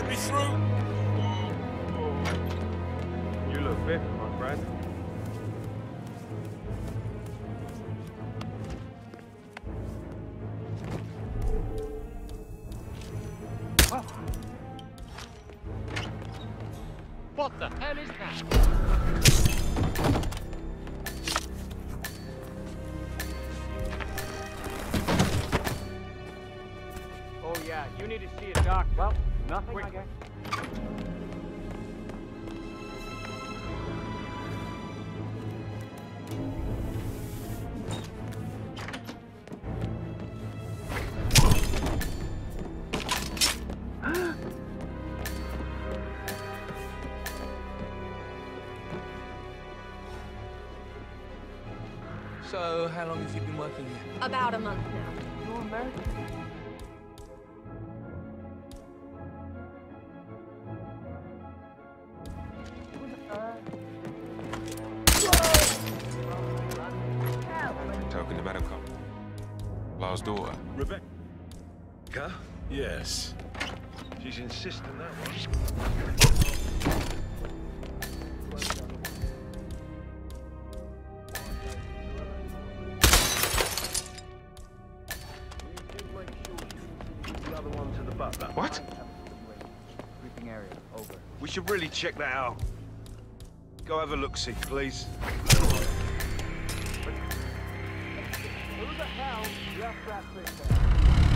let me through? You look fit, my friend. What the hell is that? Oh yeah, you need to see a doctor. Well, nothing, I guess. So, how long have you been working here? About a month now. You're American? Talking about a couple. Law's daughter. Rebecca? Yes. She's insisting that one. What? We should really check that out. Go have a look-see, please. Who the hell left that thing there?